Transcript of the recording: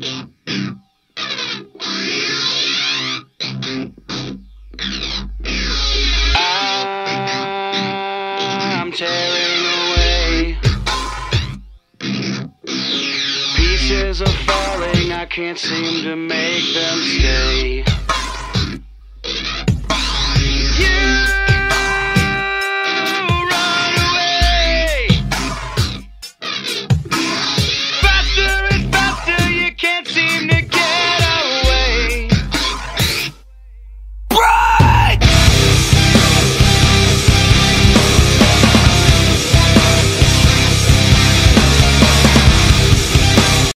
I'm tearing away. Pieces are falling, I can't seem to make them stay.